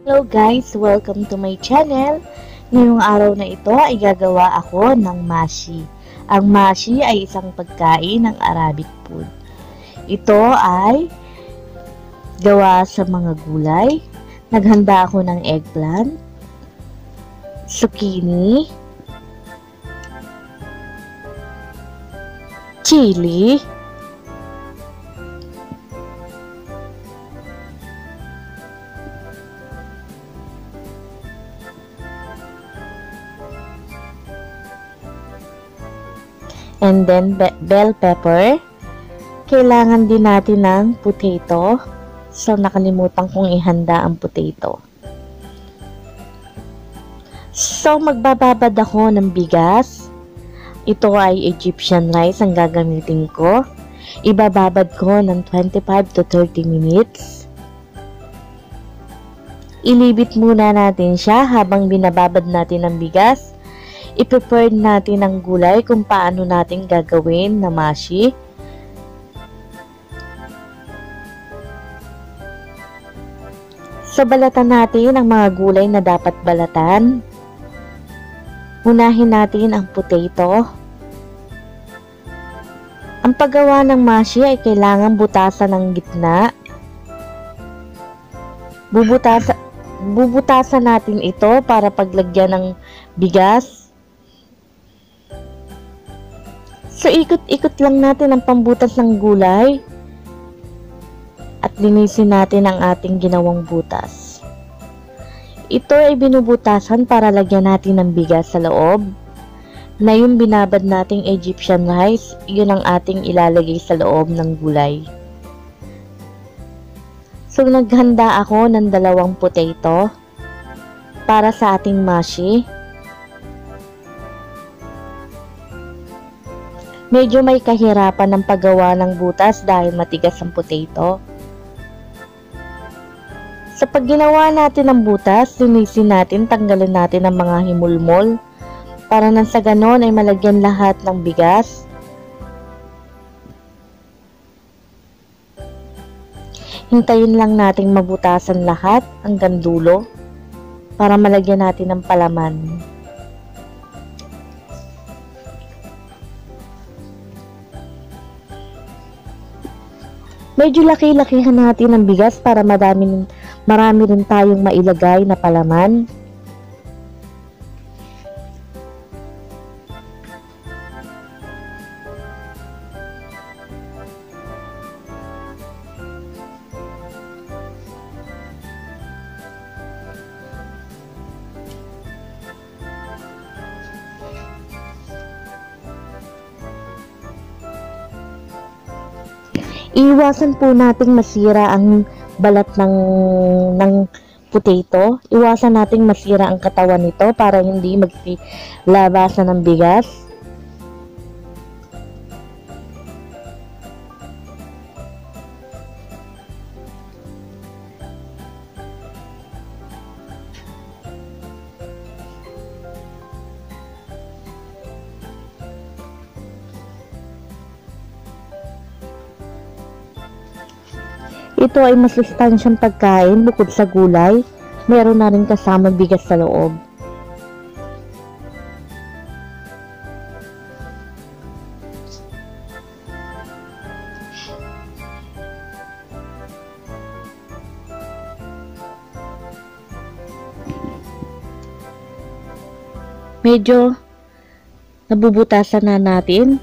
Hello guys! Welcome to my channel. Ngayong araw na ito ay gagawa ako ng mashi. Ang mashi ay isang pagkain ng Arabic food. Ito ay gawa sa mga gulay. Naghanda ako ng eggplant, zucchini, chili, and then bell pepper. Kailangan din natin ng potato. So, nakalimutan kong ihanda ang potato. So, magbababad ako ng bigas. Ito ay Egyptian rice ang gagamitin ko. Ibababad ko ng 25 to 30 minutes. Ilibit muna natin siya habang binababad natin ang bigas. I-prepare natin ang gulay kung paano natin gagawin na mashi. So, balatan natin ang mga gulay na dapat balatan. Unahin natin ang potato. Ang paggawa ng mashi ay kailangan butasan ng gitna. Bubutasan natin ito para paglagyan ng bigas. So, ikot-ikot lang natin ang pambutas ng gulay at linisin natin ang ating ginawang butas. Ito ay binubutasan para lagyan natin ng bigas sa loob. Na yung binabad nating Egyptian rice, yun ang ating ilalagay sa loob ng gulay. So, naghanda ako ng 2 potato para sa ating mashi. Medyo may kahirapan ng paggawa ng butas dahil matigas ang potato. Sa pag ginawa natin ng butas, linisin natin, tanggalin natin ang mga himulmol para nang sa ganon ay malagyan lahat ng bigas. Hintayin lang nating mabutasan lahat hanggang dulo para malagyan natin ng palaman. Medyo laki-lakihan natin ang bigas para marami rin tayong mailagay na palaman. Iwasan po nating masira ang balat ng potato. Iwasan nating masira ang katawan nito para hindi maglabasan ng bigas. Ito ay masustansyang pagkain bukod sa gulay. Meron na rin kasama bigas sa loob. Medyo nabubutasan na natin.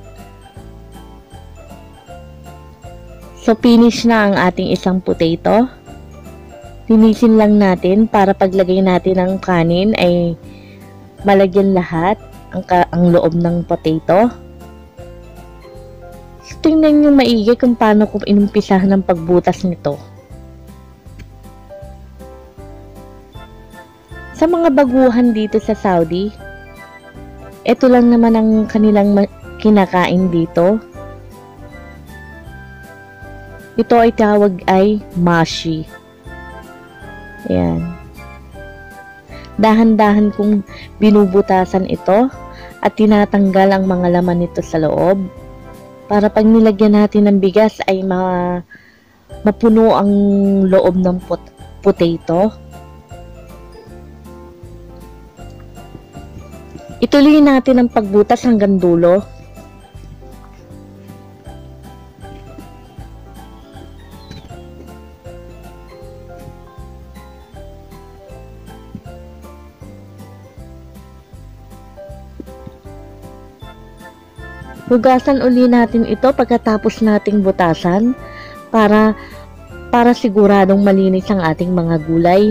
So, finish na ang ating isang potato. Linisin lang natin para paglagay natin ng kanin ay malagyan lahat ang loob ng potato. So, tingnan nyo maigi kung paano ko inumpisahan ang pagbutas nito. Sa mga baguhan dito sa Saudi, ito lang naman ang kanilang kinakain dito. Ito ay tawag ay mashi. Ayan. Dahan-dahan kong binubutasan ito at tinatanggal ang mga laman nito sa loob para pag nilagyan natin ng bigas ay mapuno ang loob ng potato. Ituloy natin ang pagbutas hanggang dulo. Hugasan uli natin ito pagkatapos nating butasan para siguradong malinis ang ating mga gulay.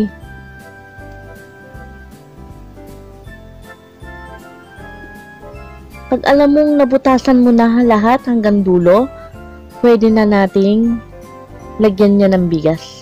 Pag alam mong nabutasan mo na lahat hanggang dulo, pwede na nating lagyan niya ng bigas.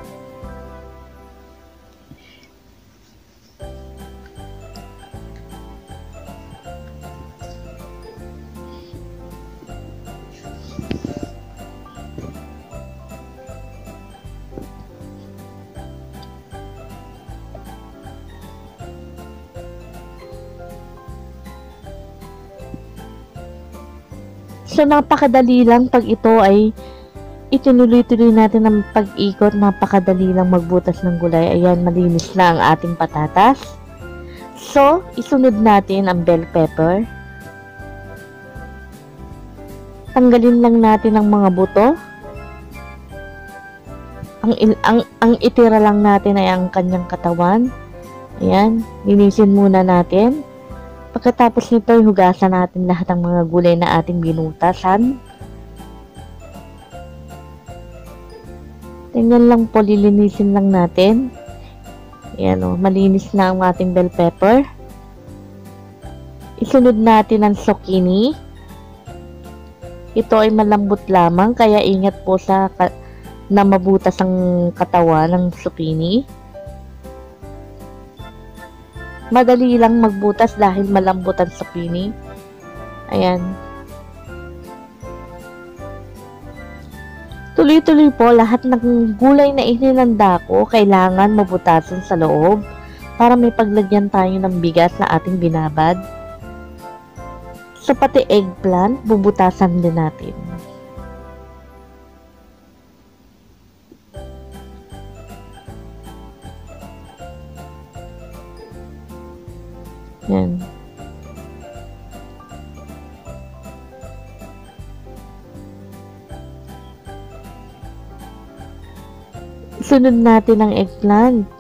So, napakadali lang pag ito ay itinuloy-tuloy natin ang pag-ikot. Napakadali lang magbutas ng gulay. Ayan, malinis na ang ating patatas. So, isunod natin ang bell pepper. Tanggalin lang natin ang mga buto. Ang itira lang natin ay ang kanyang katawan. Ayan, linisin muna natin. Pagkatapos nito, hugasan natin lahat ng mga gulay na ating binutasan. Tingnan lang po, lilinisin lang natin. Ayan o, malinis na ang ating bell pepper. Isunod natin ang zucchini. Ito ay malambot lamang, kaya ingat po na mabutas ang katawan ng zucchini. Madali lang magbutas dahil malambot ang zucchini. Ayan. Tuloy-tuloy po, lahat ng gulay na ininanda ko, kailangan mabutasan sa loob para may paglagyan tayo ng bigas na ating binabad. So, pati eggplant, bubutasan din natin. Yan. Sunod natin ang eggplant.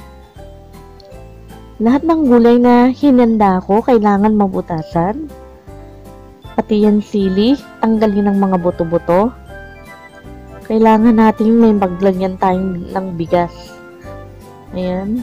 Lahat ng gulay na hinanda ko, kailangan mabutasan. Pati yan sili, tanggalin ng mga buto-buto. Kailangan natin may maglagyan tayong ng bigas. Ayan.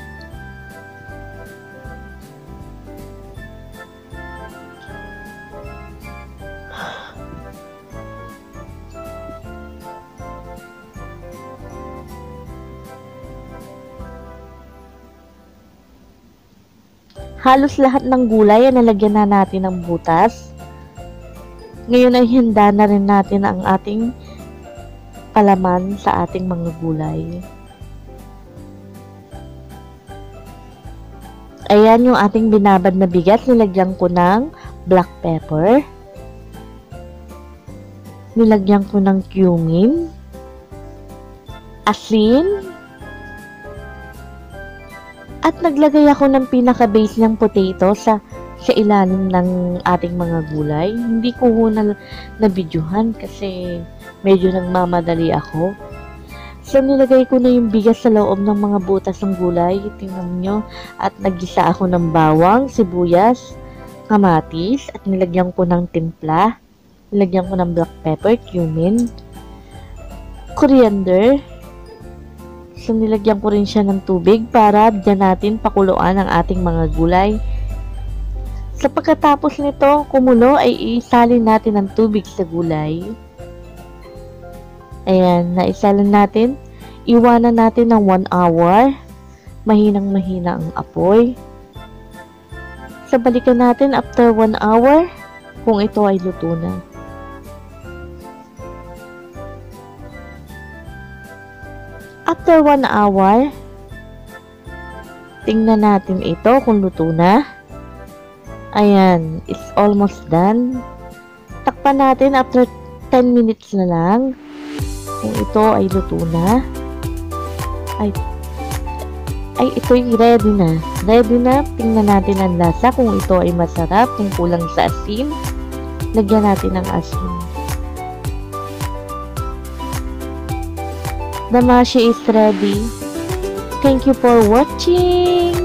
Halos lahat ng gulay ay nalagyan na natin ng butas. Ngayon ay handa na rin natin ang ating palaman sa ating mga gulay. Ayan yung ating binabad na bigas. Nilagyan ko ng black pepper. Nilagyan ko ng cumin. Asin. At naglagay ako ng pinaka-base ng potato sa ilalim ng ating mga gulay. Hindi ko na videohan kasi medyo nagmamadali ako. So, nilagay ko na yung bigas sa loob ng mga butas ng gulay. Tingnan nyo. At naggisa ako ng bawang, sibuyas, kamatis, at nilagyan ko ng timpla. Nilagyan ko ng black pepper, cumin, coriander. So, nilagyan ko rin siya ng tubig para dyan natin pakuluan ang ating mga gulay. So, pagkatapos nito kumulo, ay isalin natin ang tubig sa gulay. Ayan, naisalin natin. Iwanan natin ng 1 hour. Mahinang-mahina ang apoy. So, balikan natin after 1 hour kung ito ay luto na. After 1 hour, tingnan natin ito kung luto na. Ayan, it's almost done. Takpan natin after 10 minutes na lang. Kung ito ay luto na. Ay, ay ito'y ready na. Ready na. Tingnan natin ang lasa kung ito ay masarap, kung kulang sa asin. Lagyan natin ng asin. The mashi is ready. Thank you for watching.